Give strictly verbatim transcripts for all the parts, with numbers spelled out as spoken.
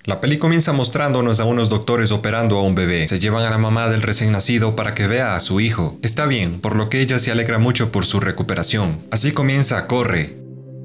La peli comienza mostrándonos a unos doctores operando a un bebé. Se llevan a la mamá del recién nacido para que vea a su hijo. Está bien, por lo que ella se alegra mucho por su recuperación. Así comienza Corre.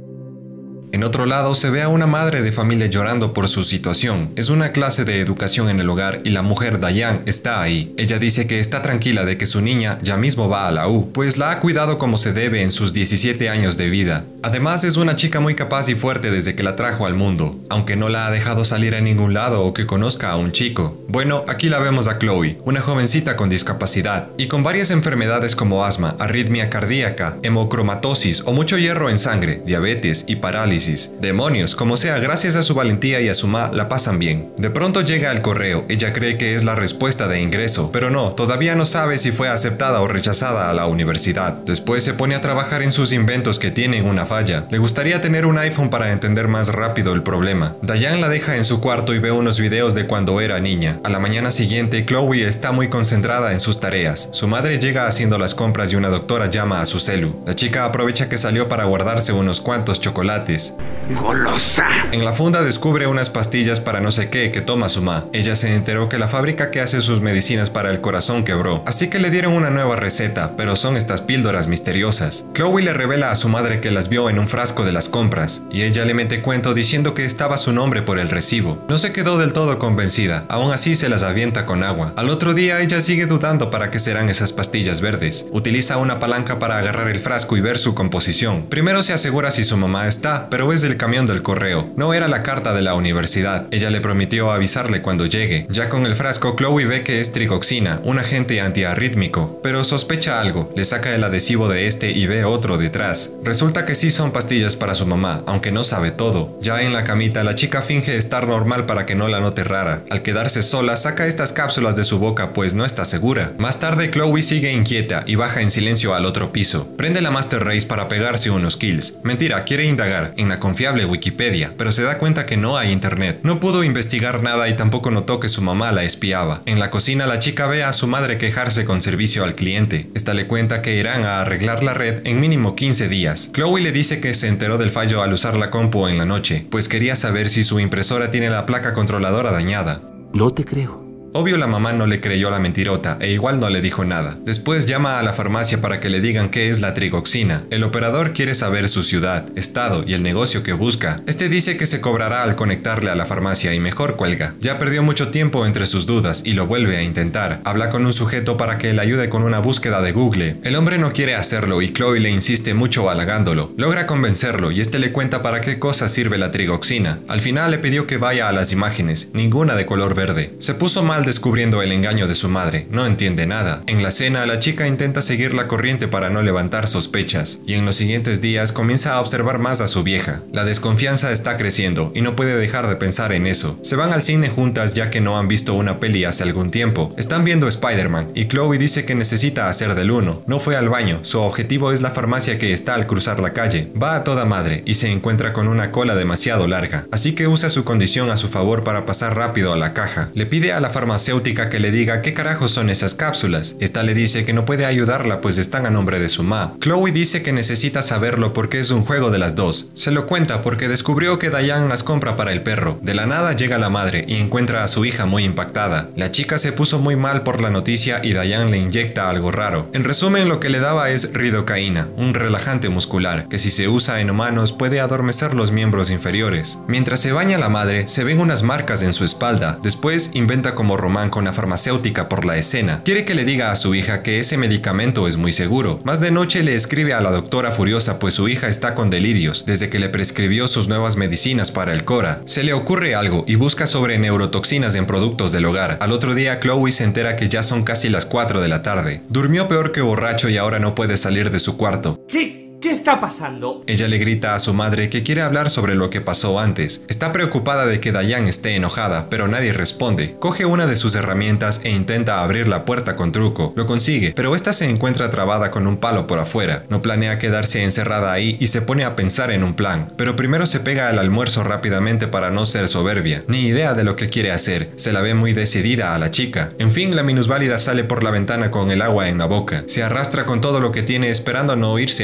En otro lado se ve a una madre de familia llorando por su situación. Es una clase de educación en el hogar y la mujer Diane está ahí. Ella dice que está tranquila de que su niña ya mismo va a la U, pues la ha cuidado como se debe en sus diecisiete años de vida. Además es una chica muy capaz y fuerte desde que la trajo al mundo, aunque no la ha dejado salir a ningún lado o que conozca a un chico. Bueno, aquí la vemos a Chloe, una jovencita con discapacidad y con varias enfermedades como asma, arritmia cardíaca, hemocromatosis o mucho hierro en sangre, diabetes y parálisis. Demonios, como sea, gracias a su valentía y a su ma la pasan bien. De pronto llega el correo, ella cree que es la respuesta de ingreso, pero no, todavía no sabe si fue aceptada o rechazada a la universidad. Después se pone a trabajar en sus inventos que tienen una falla. Le gustaría tener un iPhone para entender más rápido el problema. Diane la deja en su cuarto y ve unos videos de cuando era niña. A la mañana siguiente, Chloe está muy concentrada en sus tareas. Su madre llega haciendo las compras y una doctora llama a su celu. La chica aprovecha que salió para guardarse unos cuantos chocolates. ¡Golosa! En la funda descubre unas pastillas para no sé qué que toma su ma. Ella se enteró que la fábrica que hace sus medicinas para el corazón quebró, así que le dieron una nueva receta, pero son estas píldoras misteriosas. Chloe le revela a su madre que las vio en un frasco de las compras, y ella le mete cuento diciendo que estaba su nombre por el recibo. No se quedó del todo convencida, aún así se las avienta con agua. Al otro día ella sigue dudando para qué serán esas pastillas verdes. Utiliza una palanca para agarrar el frasco y ver su composición. Primero se asegura si su mamá está, pero es del camión del correo. No era la carta de la universidad. Ella le prometió avisarle cuando llegue. Ya con el frasco, Chloe ve que es trigoxina, un agente antiarrítmico, pero sospecha algo. Le saca el adhesivo de este y ve otro detrás. Resulta que sí son pastillas para su mamá, aunque no sabe todo. Ya en la camita, la chica finge estar normal para que no la note rara. Al quedarse sola, saca estas cápsulas de su boca, pues no está segura. Más tarde, Chloe sigue inquieta y baja en silencio al otro piso. Prende la Master Race para pegarse unos kills. Mentira, quiere indagar en la confiable Wikipedia, pero se da cuenta que no hay internet. No pudo investigar nada y tampoco notó que su mamá la espiaba. En la cocina, la chica ve a su madre quejarse con servicio al cliente. Esta le cuenta que irán a arreglar la red en mínimo quince días. Chloe le dice que se enteró del fallo al usar la compu en la noche, pues quería saber si su impresora tiene la placa controladora dañada. No te creo. Obvio la mamá no le creyó la mentirota e igual no le dijo nada. Después llama a la farmacia para que le digan qué es la trigoxina. El operador quiere saber su ciudad, estado y el negocio que busca. Este dice que se cobrará al conectarle a la farmacia y mejor cuelga. Ya perdió mucho tiempo entre sus dudas y lo vuelve a intentar. Habla con un sujeto para que le ayude con una búsqueda de Google. El hombre no quiere hacerlo y Chloe le insiste mucho halagándolo. Logra convencerlo y este le cuenta para qué cosa sirve la trigoxina. Al final le pidió que vaya a las imágenes, ninguna de color verde. Se puso mal descubriendo el engaño de su madre, no entiende nada. En la cena, la chica intenta seguir la corriente para no levantar sospechas, y en los siguientes días comienza a observar más a su vieja. La desconfianza está creciendo y no puede dejar de pensar en eso. Se van al cine juntas ya que no han visto una peli hace algún tiempo. Están viendo Spider-Man y Chloe dice que necesita hacer del uno. No fue al baño, su objetivo es la farmacia que está al cruzar la calle. Va a toda madre y se encuentra con una cola demasiado larga, así que usa su condición a su favor para pasar rápido a la caja. Le pide a la farmacéutica que le diga qué carajos son esas cápsulas. Esta le dice que no puede ayudarla pues están a nombre de su ma. Chloe dice que necesita saberlo porque es un juego de las dos. Se lo cuenta porque descubrió que Diane las compra para el perro. De la nada llega la madre y encuentra a su hija muy impactada. La chica se puso muy mal por la noticia y Diane le inyecta algo raro. En resumen, lo que le daba es ridocaína, un relajante muscular que si se usa en humanos puede adormecer los miembros inferiores. Mientras se baña la madre, se ven unas marcas en su espalda. Después inventa como Román con la farmacéutica por la escena. Quiere que le diga a su hija que ese medicamento es muy seguro. Más de noche le escribe a la doctora furiosa pues su hija está con delirios desde que le prescribió sus nuevas medicinas para el cora. Se le ocurre algo y busca sobre neurotoxinas en productos del hogar. Al otro día Chloe se entera que ya son casi las cuatro de la tarde. Durmió peor que borracho y ahora no puede salir de su cuarto. ¿Qué? ¿Qué está pasando? Ella le grita a su madre que quiere hablar sobre lo que pasó antes. Está preocupada de que Diane esté enojada, pero nadie responde. Coge una de sus herramientas e intenta abrir la puerta con truco. Lo consigue, pero esta se encuentra trabada con un palo por afuera. No planea quedarse encerrada ahí y se pone a pensar en un plan. Pero primero se pega al almuerzo rápidamente para no ser soberbia. Ni idea de lo que quiere hacer. Se la ve muy decidida a la chica. En fin, la minusválida sale por la ventana con el agua en la boca. Se arrastra con todo lo que tiene esperando no irse a un lado.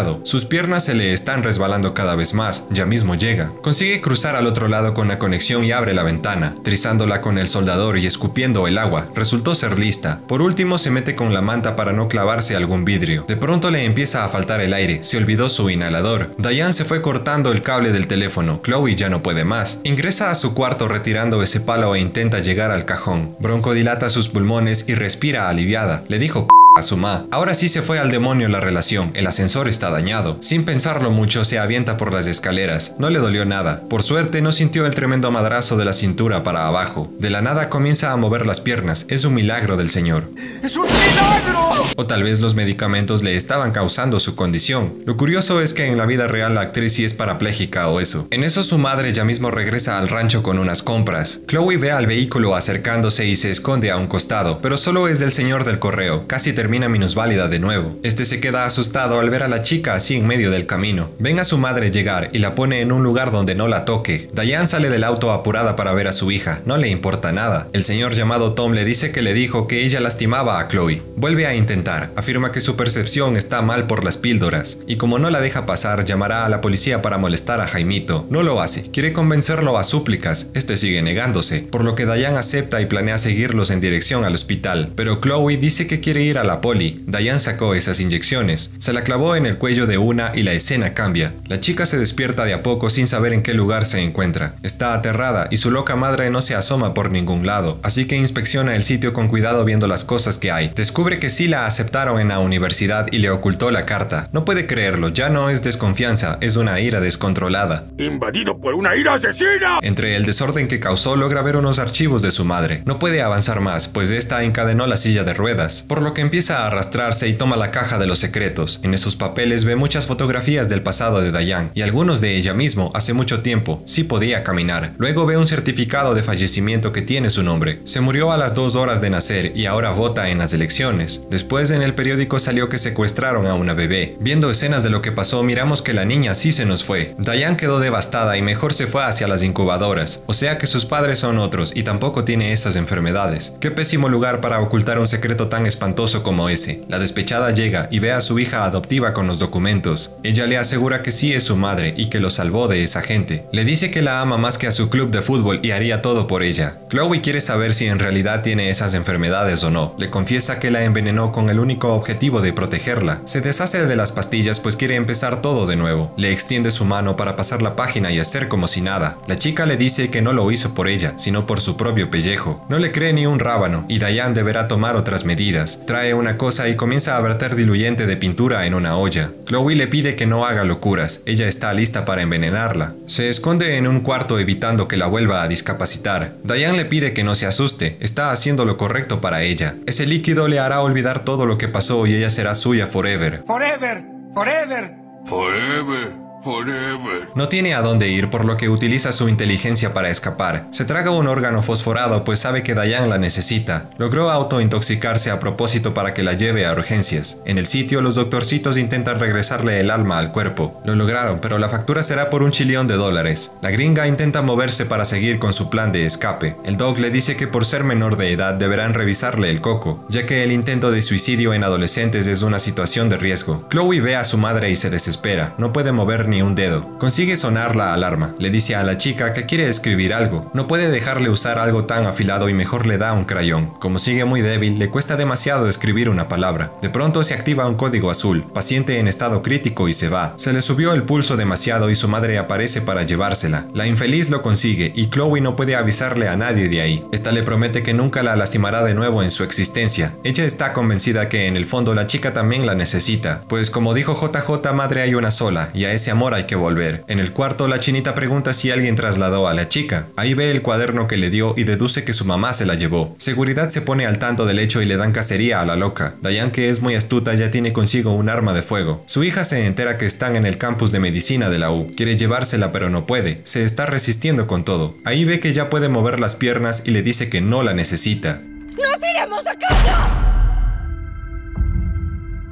demasiado. Sus piernas se le están resbalando cada vez más. Ya mismo llega. Consigue cruzar al otro lado con la conexión y abre la ventana, trizándola con el soldador y escupiendo el agua. Resultó ser lista. Por último se mete con la manta para no clavarse algún vidrio. De pronto le empieza a faltar el aire. Se olvidó su inhalador. Diane se fue cortando el cable del teléfono. Chloe ya no puede más. Ingresa a su cuarto retirando ese palo e intenta llegar al cajón. Bronco dilata sus pulmones y respira aliviada. Le dijo p a su ma. Ahora sí se fue al demonio la relación. El ascensor está dañado. Sin pensarlo mucho se avienta por las escaleras. No le dolió nada. Por suerte no sintió el tremendo madrazo de la cintura para abajo. De la nada comienza a mover las piernas. Es un milagro del señor. ¡Es un milagro! O tal vez los medicamentos le estaban causando su condición. Lo curioso es que en la vida real la actriz sí es parapléjica o eso. En eso su madre ya mismo regresa al rancho con unas compras. Chloe ve al vehículo acercándose y se esconde a un costado, pero solo es del señor del correo. Casi termina minusválida de nuevo. Este se queda asustado al ver a la chica así en medio del camino. Ven a su madre llegar y la pone en un lugar donde no la toque. Diane sale del auto apurada para ver a su hija. No le importa nada. El señor llamado Tom le dice que le dijo que ella lastimaba a Chloe. Vuelve a intentar. Afirma que su percepción está mal por las píldoras. Y como no la deja pasar, llamará a la policía para molestar a Jaimito. No lo hace. Quiere convencerlo a súplicas. Este sigue negándose. Por lo que Diane acepta y planea seguirlos en dirección al hospital. Pero Chloe dice que quiere ir a la poli. Diane sacó esas inyecciones. Se la clavó en el cuello de una y la escena cambia. La chica se despierta de a poco sin saber en qué lugar se encuentra. Está aterrada y su loca madre no se asoma por ningún lado. Así que inspecciona el sitio con cuidado viendo las cosas que hay. Descubre que sí la aceptaron en la universidad y le ocultó la carta. No puede creerlo. Ya no es desconfianza, es una ira descontrolada. ¡Invadido por una ira asesina! Entre el desorden que causó logra ver unos archivos de su madre. No puede avanzar más, pues esta encadenó la silla de ruedas, por lo que empieza a arrastrarse y toma la caja de los secretos. En esos papeles ve muchas fotografías del pasado de Diane y algunos de ella mismo hace mucho tiempo. Sí podía caminar. Luego ve un certificado de fallecimiento que tiene su nombre. Se murió a las dos horas de nacer y ahora vota en las elecciones. Después en el periódico salió que secuestraron a una bebé. Viendo escenas de lo que pasó miramos que la niña sí se nos fue. Diane quedó devastada y mejor se fue hacia las incubadoras. O sea que sus padres son otros y tampoco tiene esas enfermedades. Qué pésimo lugar para ocultar un secreto tan espantoso como ese. La despechada llega y ve a su hija adoptiva con los documentos. Ella le asegura que sí es su madre y que lo salvó de esa gente. Le dice que la ama más que a su club de fútbol y haría todo por ella. Chloe quiere saber si en realidad tiene esas enfermedades o no. Le confiesa que la envenenó con el único objetivo de protegerla. Se deshace de las pastillas pues quiere empezar todo de nuevo. Le extiende su mano para pasar la página y hacer como si nada. La chica le dice que no lo hizo por ella, sino por su propio pellejo. No le cree ni un rábano y Diane deberá tomar otras medidas. Trae una cosa y comienza a verter diluyente de pintura en una olla. Chloe le pide que no haga locuras. Ella está lista para envenenarla. Se esconde en un cuarto evitando que la vuelva a discapacitar. Diane le pide que no se asuste. Está haciendo lo correcto para ella. Ese líquido le hará olvidar todo lo que pasó y ella será suya forever. Forever, forever, Forever. Forever. No tiene a dónde ir, por lo que utiliza su inteligencia para escapar. Se traga un órgano fosforado pues sabe que Diane la necesita. Logró autointoxicarse a propósito para que la lleve a urgencias. En el sitio los doctorcitos intentan regresarle el alma al cuerpo. Lo lograron, pero la factura será por un chillón de dólares. La gringa intenta moverse para seguir con su plan de escape. El doc le dice que por ser menor de edad deberán revisarle el coco, ya que el intento de suicidio en adolescentes es una situación de riesgo. Chloe ve a su madre y se desespera. No puede mover ni un dedo. Consigue sonar la alarma. Le dice a la chica que quiere escribir algo. No puede dejarle usar algo tan afilado y mejor le da un crayón. Como sigue muy débil, le cuesta demasiado escribir una palabra. De pronto se activa un código azul. Paciente en estado crítico y se va. Se le subió el pulso demasiado y su madre aparece para llevársela. La infeliz lo consigue y Chloe no puede avisarle a nadie de ahí. Esta le promete que nunca la lastimará de nuevo en su existencia. Ella está convencida que en el fondo la chica también la necesita. Pues como dijo J J, madre hay una sola y a ese amor hay que volver. En el cuarto la chinita pregunta si alguien trasladó a la chica. Ahí ve el cuaderno que le dio y deduce que su mamá se la llevó. Seguridad se pone al tanto del hecho y le dan cacería a la loca. Diane, que es muy astuta, ya tiene consigo un arma de fuego. Su hija se entera que están en el campus de medicina de la U. Quiere llevársela pero no puede. Se está resistiendo con todo. Ahí ve que ya puede mover las piernas y le dice que no la necesita. ¡Nos iremos a casa!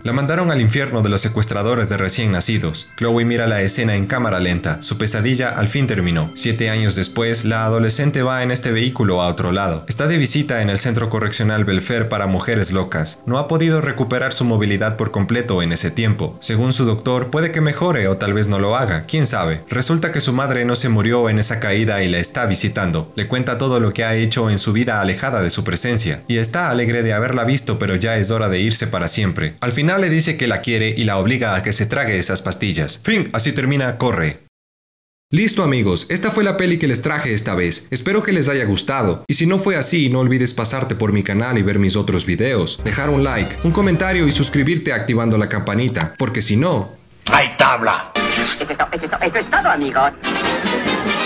La mandaron al infierno de los secuestradores de recién nacidos. Chloe mira la escena en cámara lenta. Su pesadilla al fin terminó. Siete años después, la adolescente va en este vehículo a otro lado. Está de visita en el centro correccional Belfair para mujeres locas. No ha podido recuperar su movilidad por completo en ese tiempo. Según su doctor, puede que mejore o tal vez no lo haga. ¿Quién sabe? Resulta que su madre no se murió en esa caída y la está visitando. Le cuenta todo lo que ha hecho en su vida alejada de su presencia. Y está alegre de haberla visto, pero ya es hora de irse para siempre. Al final le dice que la quiere y la obliga a que se trague esas pastillas. Fin, así termina Corre. Listo amigos, esta fue la peli que les traje esta vez. Espero que les haya gustado. Y si no fue así, no olvides pasarte por mi canal y ver mis otros videos. Dejar un like, un comentario y suscribirte activando la campanita. Porque si no... ¡Hay tabla! Eso es, to- eso es to- eso es todo, amigos.